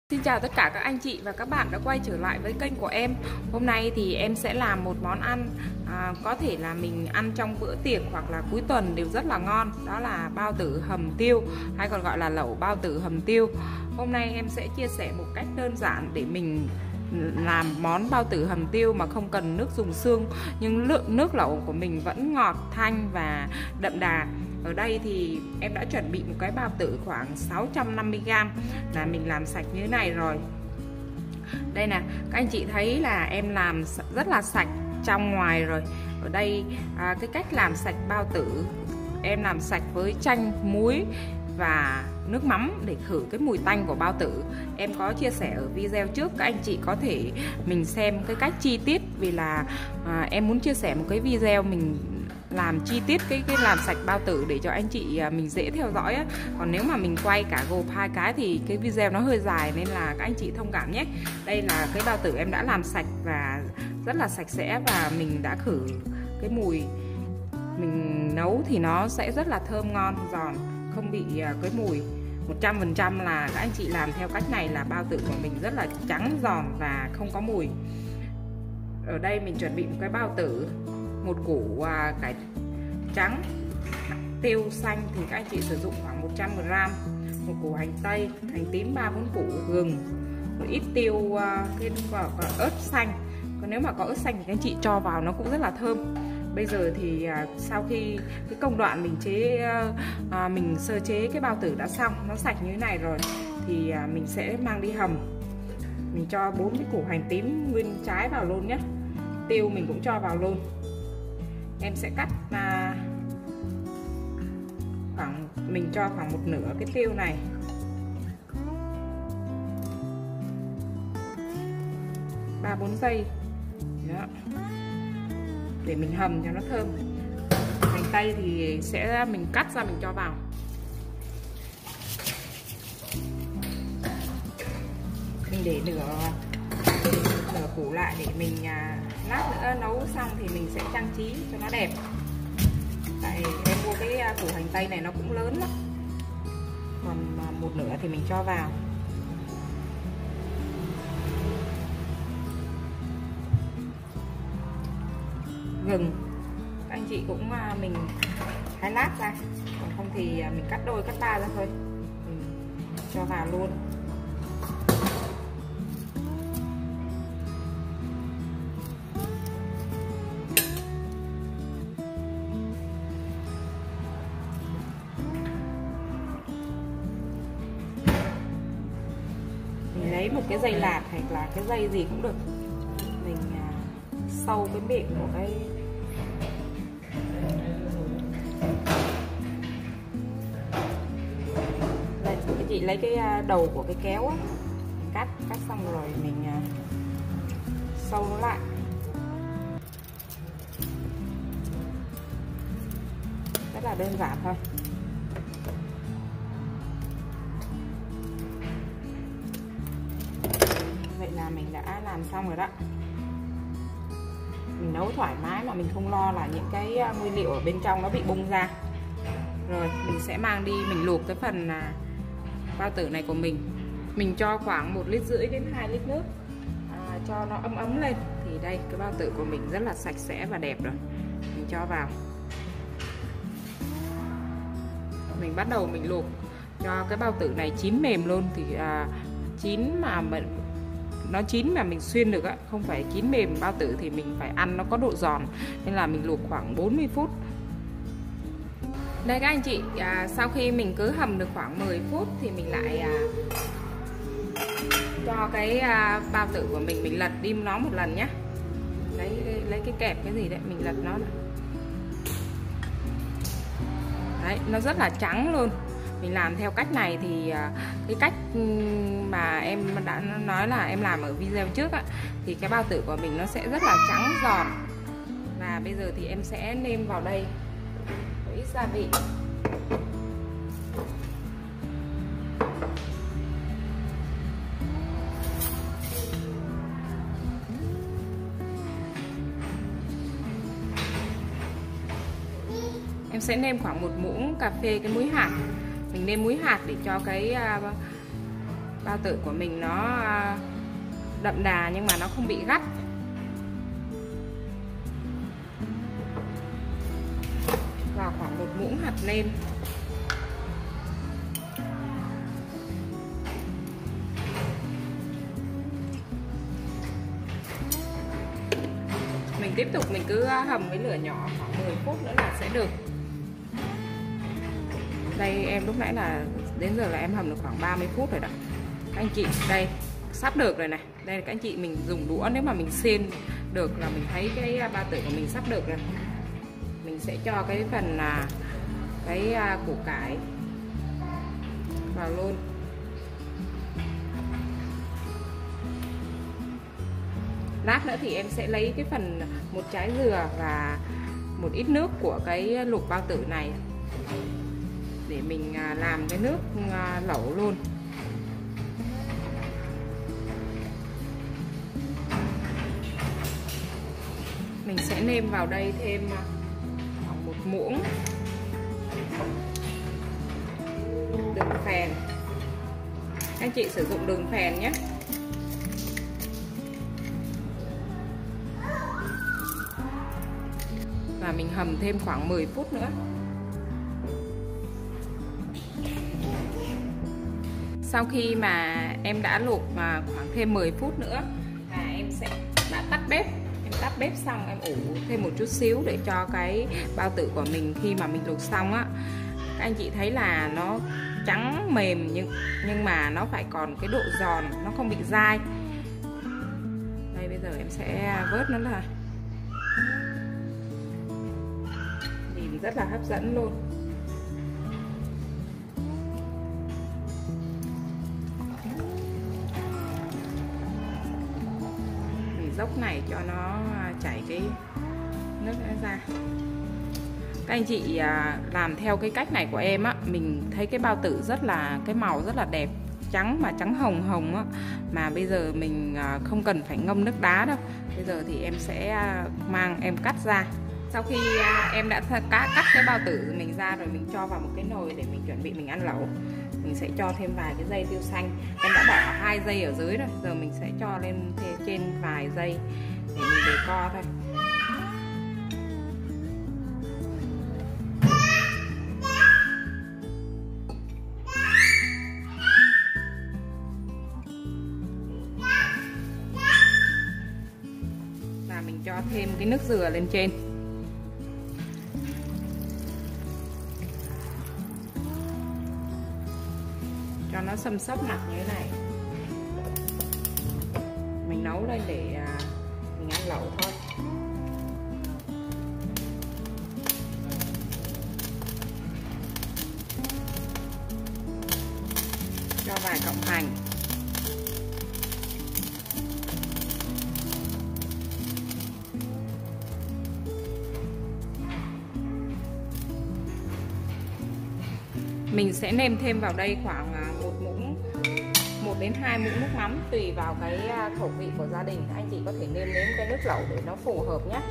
Xin chào tất cả các anh chị và các bạn đã quay trở lại với kênh của em. Hôm nay thì em sẽ làm một món ăn có thể là mình ăn trong bữa tiệc hoặc là cuối tuần đều rất là ngon. Đó là bao tử hầm tiêu hay còn gọi là lẩu bao tử hầm tiêu. Hôm nay em sẽ chia sẻ một cách đơn giản để mình làm món bao tử hầm tiêu mà không cần nước dùng xương, nhưng lượng nước lẩu của mình vẫn ngọt, thanh và đậm đà. Ở đây thì em đã chuẩn bị một cái bao tử khoảng 650g là mình làm sạch như thế này rồi. Đây nè, các anh chị thấy là em làm rất là sạch trong ngoài rồi. Ở đây cái cách làm sạch bao tử em làm sạch với chanh, muối và nước mắm để khử cái mùi tanh của bao tử. Em có chia sẻ ở video trước, các anh chị có thể mình xem cái cách chi tiết, vì là em muốn chia sẻ một cái video mình làm chi tiết cái làm sạch bao tử để cho anh chị mình dễ theo dõi á. Còn nếu mà mình quay cả gộp hai cái thì cái video nó hơi dài, nên là các anh chị thông cảm nhé. Đây là cái bao tử em đã làm sạch và rất là sạch sẽ, và mình đã khử cái mùi. Mình nấu thì nó sẽ rất là thơm ngon, giòn, không bị cái mùi. 100% là các anh chị làm theo cách này là bao tử của mình rất là trắng, giòn và không có mùi. Ở đây mình chuẩn bị một cái bao tử, một củ cải trắng, tiêu xanh thì các anh chị sử dụng khoảng 100g, một củ hành tây, hành tím 3-4 củ, gừng, một ít tiêu, cái ớt xanh. Còn nếu mà có ớt xanh thì các anh chị cho vào nó cũng rất là thơm. Bây giờ thì sau khi cái công đoạn mình sơ chế cái bao tử đã xong, nó sạch như thế này rồi, thì mình sẽ mang đi hầm. Mình cho 4 cái củ hành tím nguyên trái vào luôn nhé. Tiêu mình cũng cho vào luôn. Em sẽ cắt mình cho khoảng 1/2 cái tiêu này. Ba 4 giây. Đó. Để mình hầm cho nó thơm. Hành tây thì mình cắt ra mình cho vào. Mình để nửa củ lại để mình lát nữa nấu xong thì mình sẽ trang trí cho nó đẹp. Tại em mua cái củ hành tây này nó cũng lớn lắm. Còn 1/2 thì mình cho vào. Gừng các anh chị cũng mình thái lát ra, còn không thì mình cắt đôi cắt ba ra thôi, mình cho vào luôn. Mình lấy một cái dây lạt hoặc là cái dây gì cũng được, mình sâu cái miệng của cái đây, các chị lấy cái đầu của cái kéo á, cắt xong rồi mình sâu nó lại. Rất là đơn giản thôi. Vậy là mình đã làm xong rồi đó. Mình nấu thoải mái mà mình không lo là những cái nguyên liệu ở bên trong nó bị bung ra. Rồi mình sẽ mang đi mình luộc cái phần bao tử này của mình. Mình cho khoảng 1,5 lít đến 2 lít nước cho nó ấm lên. Thì đây, cái bao tử của mình rất là sạch sẽ và đẹp rồi. Mình cho vào. Mình bắt đầu mình luộc cho cái bao tử này chín mềm luôn. Thì chín mà nó chín mà mình xuyên được á, không phải chín mềm. Bao tử thì mình phải ăn nó có độ giòn, nên là mình luộc khoảng 40 phút. Đây các anh chị, sau khi mình cứ hầm được khoảng 10 phút thì mình lại cho cái bao tử của mình lật đi nó một lần nhé. Lấy cái kẹp cái gì đấy mình lật nó. Đấy, nó rất là trắng luôn. Mình làm theo cách này thì cái cách mà em đã nói là em làm ở video trước á, thì cái bao tử của mình nó sẽ rất là trắng giòn. Và bây giờ thì em sẽ nêm vào đây một ít gia vị. Em sẽ nêm khoảng 1 muỗng cà phê cái muối hạt. Mình nêm muối hạt để cho cái Bao tử của mình nó đậm đà nhưng mà nó không bị gắt. Vào khoảng 1 muỗng hạt nêm. Mình tiếp tục mình cứ hầm với lửa nhỏ khoảng 10 phút nữa là sẽ được. Đây em lúc nãy là đến giờ là em hầm được khoảng 30 phút rồi đó. Các anh chị, đây sắp được rồi này. Đây là các anh chị, mình dùng đũa nếu mà mình xiên được là mình thấy cái bao tử của mình sắp được rồi. Mình sẽ cho cái phần cái củ cải vào luôn. Lát nữa thì em sẽ lấy cái phần 1 trái dừa và một ít nước của cái luộc bao tử này để mình làm cái nước lẩu luôn. Mình sẽ nêm vào đây thêm khoảng 1 muỗng đường phèn. Các anh chị sử dụng đường phèn nhé. Và mình hầm thêm khoảng 10 phút nữa. Sau khi mà em đã luộc khoảng thêm 10 phút nữa và em sẽ đã tắt bếp. Em tắt bếp xong em ủ thêm một chút xíu để cho cái bao tử của mình khi mà mình luộc xong á, các anh chị thấy là nó trắng mềm nhưng mà nó phải còn cái độ giòn, nó không bị dai. Đây bây giờ em sẽ vớt nó ra. Nhìn rất là hấp dẫn luôn. Dốc này cho nó chảy cái nước ra. Các anh chị làm theo cái cách này của em á, mình thấy cái bao tử rất là, cái màu rất là đẹp, trắng mà trắng hồng hồng á, mà bây giờ mình không cần phải ngâm nước đá đâu. Bây giờ thì em sẽ mang em cắt ra. Sau khi em đã cắt cái bao tử mình ra rồi, mình cho vào một cái nồi để mình chuẩn bị mình ăn lẩu. Mình sẽ cho thêm vài cái dây tiêu xanh. Em đã bỏ 2 dây ở dưới rồi, giờ mình sẽ cho lên trên vài dây để mình để co thôi. Và mình cho thêm cái nước dừa lên trên. Cho nó xâm xấp mặt như thế này. Mình nấu lên để mình ăn lẩu thôi. Cho vài cọng hành. Mình sẽ nêm thêm vào đây khoảng 1 đến 2 muỗng nước mắm, tùy vào cái khẩu vị của gia đình. Anh chị có thể nêm nếm cái nước lẩu để nó phù hợp nhé.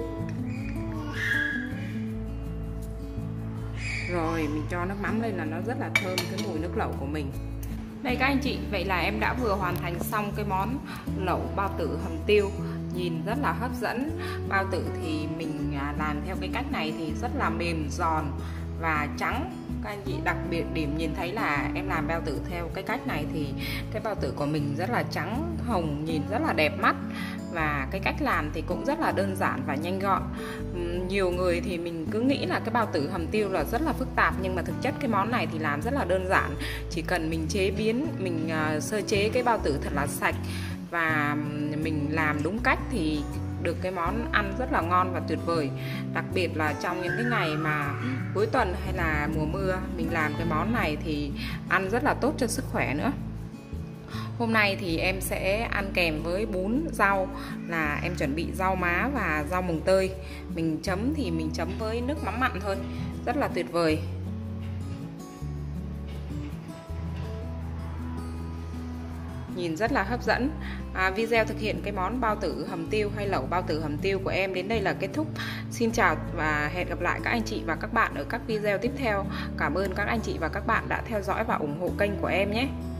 Rồi mình cho nước mắm lên là nó rất là thơm cái mùi nước lẩu của mình. Đây các anh chị, vậy là em đã vừa hoàn thành xong cái món lẩu bao tử hầm tiêu. Nhìn rất là hấp dẫn. Bao tử thì mình làm theo cái cách này thì rất là mềm giòn và trắng. Các anh chị đặc biệt điểm nhìn thấy là em làm bao tử theo cái cách này thì cái bao tử của mình rất là trắng hồng, nhìn rất là đẹp mắt. Và cái cách làm thì cũng rất là đơn giản và nhanh gọn. Nhiều người thì mình cứ nghĩ là cái bao tử hầm tiêu là rất là phức tạp, nhưng mà thực chất cái món này thì làm rất là đơn giản. Chỉ cần mình chế biến, mình sơ chế cái bao tử thật là sạch và mình làm đúng cách thì được cái món ăn rất là ngon và tuyệt vời. Đặc biệt là trong những cái ngày mà cuối tuần hay là mùa mưa, mình làm cái món này thì ăn rất là tốt cho sức khỏe nữa. Hôm nay thì em sẽ ăn kèm với bún rau, là em chuẩn bị rau má và rau mùng tơi. Mình chấm thì mình chấm với nước mắm mặn thôi, rất là tuyệt vời. Nhìn rất là hấp dẫn. Video thực hiện cái món bao tử hầm tiêu hay lẩu bao tử hầm tiêu của em đến đây là kết thúc. Xin chào và hẹn gặp lại các anh chị và các bạn ở các video tiếp theo. Cảm ơn các anh chị và các bạn đã theo dõi và ủng hộ kênh của em nhé.